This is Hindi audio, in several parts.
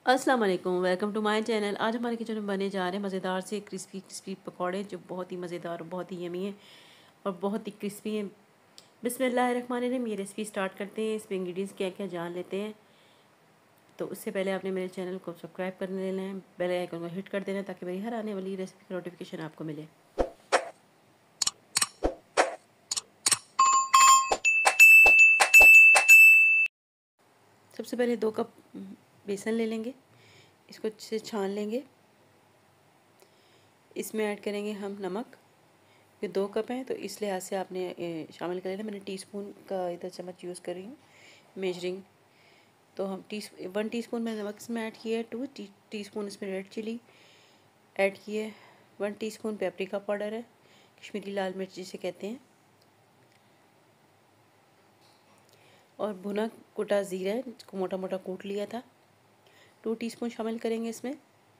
अस्सलाम वालेकुम, वेलकम टू माय चैनल। आज हमारे किचन में बने जा रहे हैं मज़ेदार से क्रिस्पी क्रिस्पी पकौड़े जो बहुत ही मज़ेदार और बहुत ही यमी हैं और बहुत ही क्रिस्पी हैं। बिस्मिल्लाहिर्रहमानिर्रहीम। ये रेसिपी स्टार्ट करते हैं। इसमें इंग्रेडिएंट्स क्या क्या जान लेते हैं। तो उससे पहले आपने मेरे चैनल को सब्सक्राइब कर लेना है, बेल आइकन को हिट कर देना है ताकि मेरी हर आने वाली रेसिपी की नोटिफिकेशन आपको मिले। सबसे पहले 2 कप बेसन ले लेंगे, इसको अच्छे से छान लेंगे। इसमें ऐड करेंगे हम नमक। ये 2 कप हैं तो इस लिहाज से आपने शामिल कर लेना। मैंने टीस्पून का इधर चम्मच यूज़ कर रही हूँ मेजरिंग। तो हम 1 टीस्पून मैंने नमक इसमें ऐड किया है। 2 टीस्पून इसमें रेड चिली ऐड की है। 1 टीस्पून पेपरिका पाउडर है, कश्मीरी लाल मिर्च जिसे कहते हैं, और भुना कुटा ज़ीरा है जिसको मोटा मोटा कूट लिया था, 2 टीस्पून शामिल करेंगे इसमें।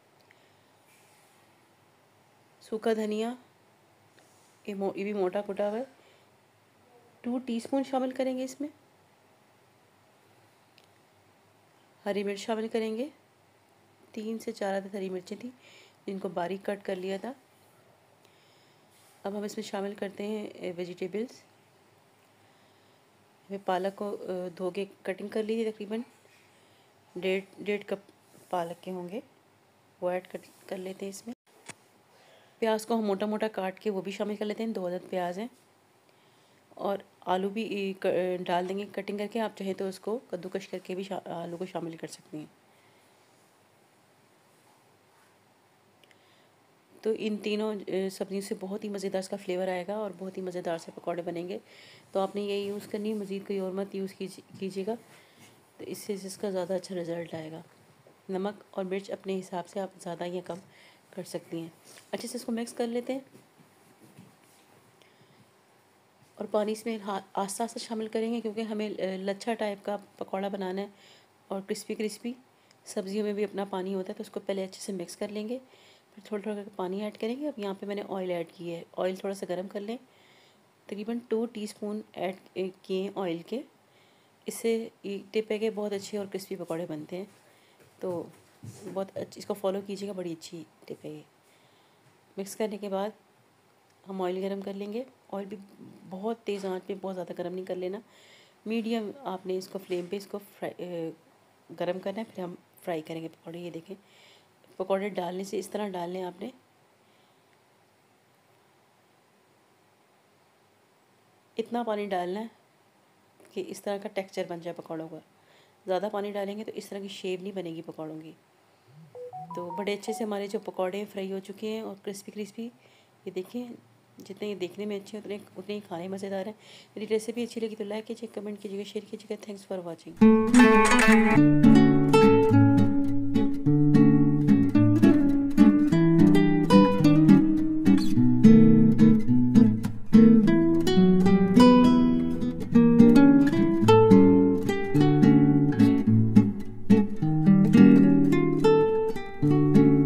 सूखा धनिया ये भी मोटा कुटा हुआ है, 2 टीस्पून शामिल करेंगे इसमें। हरी मिर्च शामिल करेंगे, 3 से 4 अदद हरी मिर्चें थी जिनको बारीक कट कर लिया था। अब हम इसमें शामिल करते हैं वेजिटेबल्स। मैं पालक को धो के कटिंग कर ली थी, तकरीबन 1.5 कप पालक के होंगे, वो ऐड कर लेते हैं इसमें। प्याज को हम मोटा मोटा काट के वो भी शामिल कर लेते हैं, 2 अदद प्याज हैं। और आलू भी डाल देंगे कटिंग करके। आप चाहें तो उसको कद्दूकश करके भी आलू को शामिल कर सकती हैं। तो इन तीनों सब्जियों से बहुत ही मज़ेदार इसका फ्लेवर आएगा और बहुत ही मज़ेदार से पकौड़े बनेंगे। तो आपने यही यूज़ करनी है, मज़ीद कोई और मत यूज़ कीजिएगा, तो इससे इसका ज़्यादा अच्छा रिज़ल्ट आएगा। नमक और मिर्च अपने हिसाब से आप ज़्यादा या कम कर सकती हैं। अच्छे से इसको मिक्स कर लेते हैं और पानी इसमें आस्ता आस्ता शामिल करेंगे क्योंकि हमें लच्छा टाइप का पकौड़ा बनाना है और क्रिस्पी क्रिस्पी। सब्जियों में भी अपना पानी होता है, तो उसको पहले अच्छे से मिक्स कर लेंगे, फिर थोड़ा थोड़ा करके पानी ऐड करेंगे। अब यहाँ पे मैंने ऑयल ऐड किया है। ऑयल थोड़ा सा गर्म कर लें, तकरीबन 2 टीस्पून ऐड किए हैं ऑयल के। इससे टिप है कि बहुत अच्छे और क्रिस्पी पकौड़े बनते हैं। तो बहुत अच्छी इसको फॉलो कीजिएगा, बड़ी अच्छी टिप है ये। मिक्स करने के बाद हम ऑयल गरम कर लेंगे। ऑयल भी बहुत तेज़ आंच पे बहुत ज़्यादा गरम नहीं कर लेना, मीडियम आपने इसको फ्लेम पे इसको गरम करना है, फिर हम फ्राई करेंगे पकौड़े। ये देखें, पकौड़े डालने से इस तरह डालने हैं आपने, इतना पानी डालना है कि इस तरह का टेक्सचर बन जाए पकौड़ों का। ज़्यादा पानी डालेंगे तो इस तरह की शेप नहीं बनेगी पकौड़ों की। तो बड़े अच्छे से हमारे जो पकौड़े फ्राई हो चुके हैं और क्रिस्पी क्रिस्पी। ये देखिए, जितने ये देखने में अच्छे उतने उतने ही खाने मज़ेदार हैं। मेरी रेसिपी अच्छी लगी तो लाइक कीजिए, कमेंट कीजिएगा, शेयर कीजिएगा। Thanks for watching.